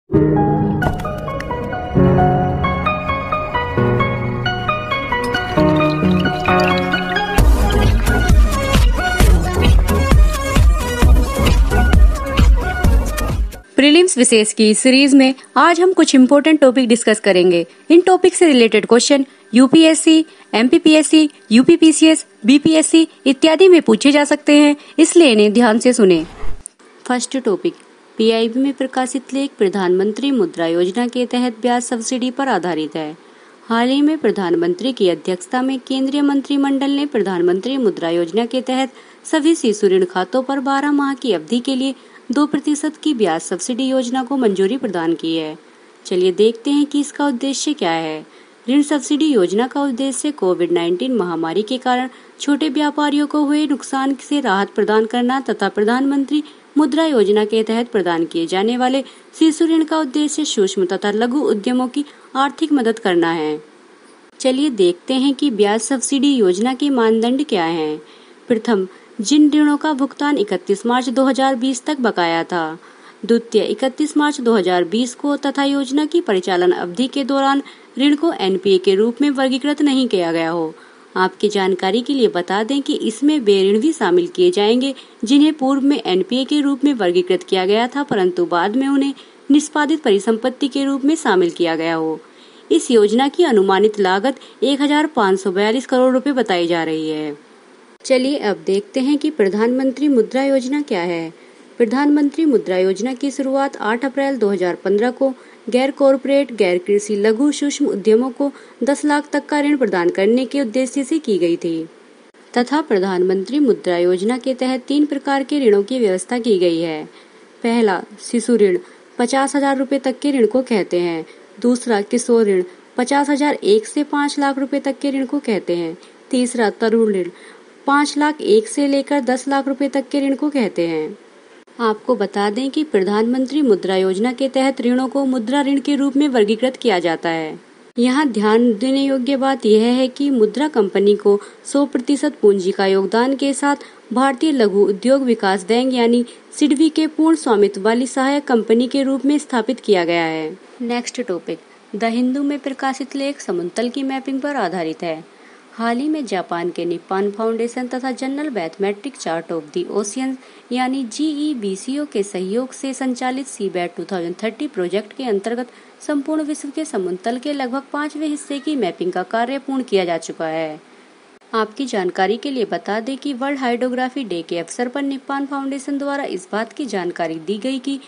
Prelims विशेष की series में आज हम कुछ इम्पोर्टेंट टॉपिक डिस्कस करेंगे। इन टॉपिक से related question UPSC, MPPSC, UPPCS, BPSC इत्यादि में पूछे जा सकते हैं, इसलिए इन्हें ध्यान से सुनें। फर्स्ट टॉपिक, पीआईबी में प्रकाशित लेख प्रधानमंत्री मुद्रा योजना के तहत ब्याज सब्सिडी पर आधारित है। हाल ही में प्रधानमंत्री की अध्यक्षता में केंद्रीय मंत्रिमंडल ने प्रधानमंत्री मुद्रा योजना के तहत सभी शिशु ऋण खातों पर 12 माह की अवधि के लिए 2% की ब्याज सब्सिडी योजना को मंजूरी प्रदान की है। चलिए देखते हैं कि इसका उद्देश्य क्या है। ऋण सब्सिडी योजना का उद्देश्य कोविड-19 महामारी के कारण छोटे व्यापारियों को हुए नुकसान से राहत प्रदान करना तथा प्रधानमंत्री मुद्रा योजना के तहत प्रदान किए जाने वाले शिशु ऋण का उद्देश्य सूक्ष्म तथा लघु उद्यमों की आर्थिक मदद करना है। चलिए देखते हैं कि ब्याज सब्सिडी योजना के मानदंड क्या हैं। प्रथम, जिन ऋणों का भुगतान 31 मार्च 2020 तक बकाया था, द्वितीय 31 मार्च 2020 को तथा योजना की परिचालन अवधि के दौरान ऋण को एनपीए के रूप में वर्गीकृत नहीं किया गया हो। आपकी जानकारी के लिए बता दें कि इसमें वे ऋण भी शामिल किए जाएंगे जिन्हें पूर्व में एनपीए के रूप में वर्गीकृत किया गया था, परंतु बाद में उन्हें निष्पादित परिसंपत्ति के रूप में शामिल किया गया हो। इस योजना की अनुमानित लागत 1542 करोड़ रुपए बताई जा रही है। चलिए अब देखते हैं कि प्रधानमंत्री मुद्रा योजना क्या है। प्रधानमंत्री मुद्रा योजना की शुरुआत 8 अप्रैल 2015 को गैर कॉरपोरेट, गैर कृषि, लघु सूक्ष्म उद्यमों को 10 लाख तक का ऋण प्रदान करने के उद्देश्य से की गई थी तथा प्रधानमंत्री मुद्रा योजना के तहत 3 प्रकार के ऋणों की व्यवस्था की गई है। पहला, शिशु ऋण 50,000 रुपए तक के ऋण को कहते हैं। दूसरा, किशोर ऋण 50,000 1 से 5 लाख रुपए तक के ऋण को कहते हैं। तीसरा, तरुण ऋण 5 लाख 1 से लेकर 10 लाख रुपए तक के ऋण को कहते हैं। आपको बता दें कि प्रधानमंत्री मुद्रा योजना के तहत ऋणों को मुद्रा ऋण के रूप में वर्गीकृत किया जाता है। यहाँ ध्यान देने योग्य बात यह है कि मुद्रा कंपनी को 100% पूंजी का योगदान के साथ भारतीय लघु उद्योग विकास बैंक यानी सिडबी के पूर्ण स्वामित्व वाली सहायक कंपनी के रूप में स्थापित किया गया है। नेक्स्ट टॉपिक, द हिंदू में प्रकाशित लेख समुद्र की मैपिंग पर आधारित है। हाल ही में जापान के निप्पॉन फाउंडेशन तथा general mathematic chart of the ocean यानी GEBCO के सहयोग से संचालित सीबैट 2030 प्रोजेक्ट के अंतर्गत संपूर्ण विश्व के समुद्र तल के लगभग 5वें हिस्से की मैपिंग का कार्य पूर्ण किया जा चुका है। आपकी जानकारी के लिए बता दें कि वर्ल्ड हाइड्रोग्राफी डे के अवसर पर निप्पॉन फाउंडेशन द्वारा इस बात की जानकारी दी गई कि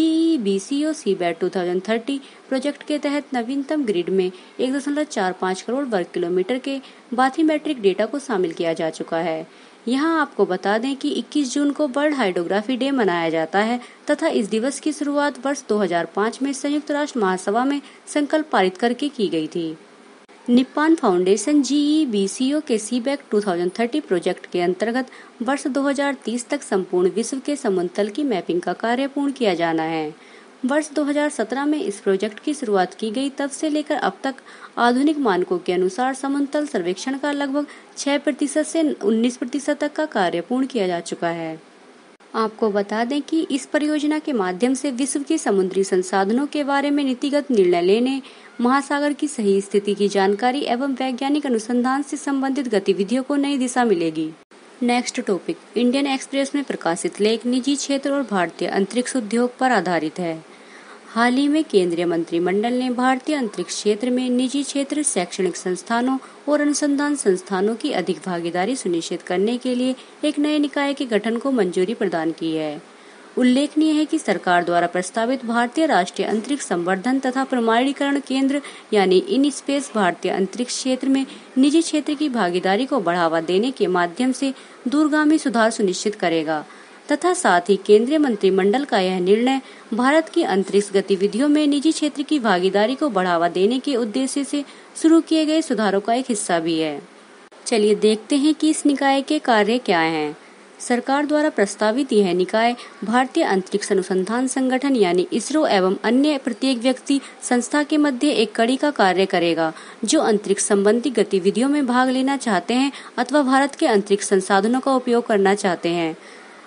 GEBCO सीबैट 2030 प्रोजेक्ट के तहत नवीनतम ग्रिड में 1.45 करोड़ वर्ग किलोमीटर के बाथिमेट्रिक डेटा को शामिल किया जा चुका है। यहाँ आपको बता दें कि 21 जून को वर्ल्ड हाइड्रोग्राफी डे मनाया जाता है तथा इस दिवस की शुरुआत वर्ष 2005 में संयुक्त राष्ट्र महासभा में संकल्प पारित करके की गई थी। निप्पॉन फाउंडेशन GEBCO के सीबैट 2030 प्रोजेक्ट के अंतर्गत वर्ष 2030 तक संपूर्ण विश्व के समुद्र तल की मैपिंग का कार्य पूर्ण किया जाना है। वर्ष 2017 में इस प्रोजेक्ट की शुरुआत की गई, तब से लेकर अब तक आधुनिक मानकों के अनुसार समुद्र तल सर्वेक्षण का लगभग 6% से 19% तक का कार्य पूर्ण किया जा चुका है। आपको बता दें कि इस परियोजना के माध्यम से विश्व के समुद्री संसाधनों के बारे में नीतिगत निर्णय लेने, महासागर की सही स्थिति की जानकारी एवं वैज्ञानिक अनुसंधान से संबंधित गतिविधियों को नई दिशा मिलेगी। नेक्स्ट टॉपिक, इंडियन एक्सप्रेस में प्रकाशित लेख निजी क्षेत्र और भारतीय अंतरिक्ष उद्योग पर आधारित है। हाल ही में केंद्रीय मंत्रिमंडल ने भारतीय अंतरिक्ष क्षेत्र में निजी क्षेत्र, शैक्षणिक संस्थानों और अनुसंधान संस्थानों की अधिक भागीदारी सुनिश्चित करने के लिए एक नए निकाय के गठन को मंजूरी प्रदान की है। उल्लेखनीय है कि सरकार द्वारा प्रस्तावित भारतीय राष्ट्रीय अंतरिक्ष संवर्धन तथा प्रमाणीकरण केंद्र यानी इन स्पेस भारतीय अंतरिक्ष क्षेत्र में निजी क्षेत्र की भागीदारी को बढ़ावा देने के माध्यम से दूरगामी सुधार सुनिश्चित करेगा तथा साथ ही केंद्रीय मंत्रिमंडल का यह निर्णय भारत की अंतरिक्ष गतिविधियों में निजी क्षेत्र की भागीदारी को बढ़ावा देने के उद्देश्य से शुरू किए गए सुधारों का एक हिस्सा भी है। चलिए देखते हैं कि इस निकाय के कार्य क्या हैं। सरकार द्वारा प्रस्तावित यह निकाय भारतीय अंतरिक्ष अनुसंधान संगठन यानी इसरो एवं अन्य प्रत्येक व्यक्ति संस्था के मध्य एक कड़ी का कार्य करेगा जो अंतरिक्ष संबंधी गतिविधियों में भाग लेना चाहते हैं अथवा भारत के अंतरिक्ष संसाधनों का उपयोग करना चाहते हैं।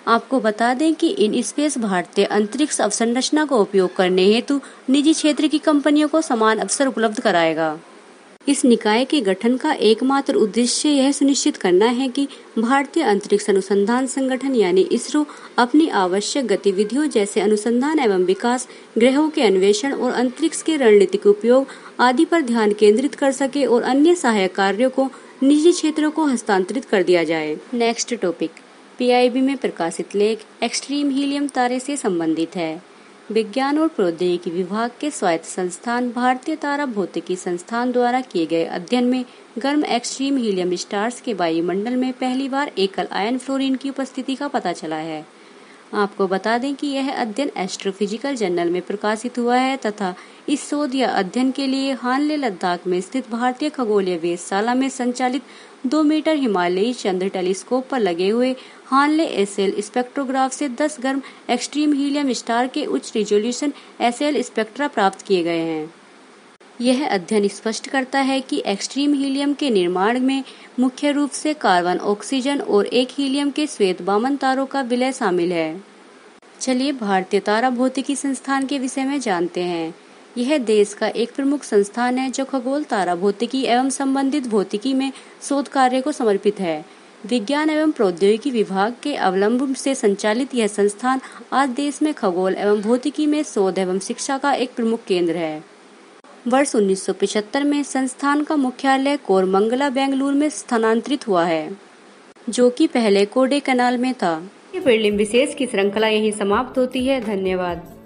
आपको बता दें कि इन स्पेस भारतीय अंतरिक्ष अवसंरचना को उपयोग करने हेतु निजी क्षेत्र की कंपनियों को समान अवसर उपलब्ध कराएगा। इस निकाय के गठन का एकमात्र उद्देश्य यह सुनिश्चित करना है कि भारतीय अंतरिक्ष अनुसंधान संगठन यानी इसरो अपनी आवश्यक गतिविधियों जैसे अनुसंधान एवं विकास, ग्रहों के अन्वेषण और अंतरिक्ष के रणनीतिक उपयोग आदि पर ध्यान केंद्रित कर सके और अन्य सहायक कार्यों को निजी क्षेत्रों को हस्तांतरित कर दिया जाए। नेक्स्ट टॉपिक पीआईबी में प्रकाशित लेख एक्सट्रीम हीलियम तारे से संबंधित है। विज्ञान और प्रौद्योगिकी विभाग के स्वायत्त संस्थान भारतीय तारा भौतिकी संस्थान द्वारा किए गए अध्ययन में गर्म एक्सट्रीम हीलियम स्टार्स के वायुमंडल में पहली बार एकल आयन फ्लोरीन की उपस्थिति का पता चला है। आपको बता दें कि यह अध्ययन एस्ट्रोफिजिकल जर्नल में प्रकाशित हुआ है तथा इस शोध या अध्ययन के लिए हानले लद्दाख में स्थित भारतीय खगोलीय वेधशाला में संचालित 2 मीटर हिमालयी चंद्र टेलीस्कोप पर लगे हुए हानले एसएल स्पेक्ट्रोग्राफ से 10 गर्म एक्सट्रीम हीलियम स्टार के उच्च रिजोल्यूशन एसएल स्पेक्ट्रा प्राप्त किए गए हैं। यह अध्ययन स्पष्ट करता है कि एक्सट्रीम हीलियम के निर्माण में मुख्य रूप से कार्बन, ऑक्सीजन और एक हीलियम के श्वेत वामन तारों का विलय शामिल है। चलिए भारतीय तारा भौतिकी संस्थान के विषय में जानते हैं। यह देश का एक प्रमुख संस्थान है जो खगोल तारा भौतिकी एवं संबंधित भौतिकी में शोध कार्य को समर्पित है। विज्ञान एवं प्रौद्योगिकी विभाग के अवलंबन से संचालित यह संस्थान आज देश में खगोल एवं भौतिकी में शोध एवं शिक्षा का एक प्रमुख केंद्र है। वर्ष 1975 में संस्थान का मुख्यालय कोरमंगला, बेंगलुरु में स्थानांतरित हुआ है, जो कि पहले कोडे कैनाल में था। ये प्रीलिम विशेष की श्रृंखला यहीं समाप्त होती है। धन्यवाद।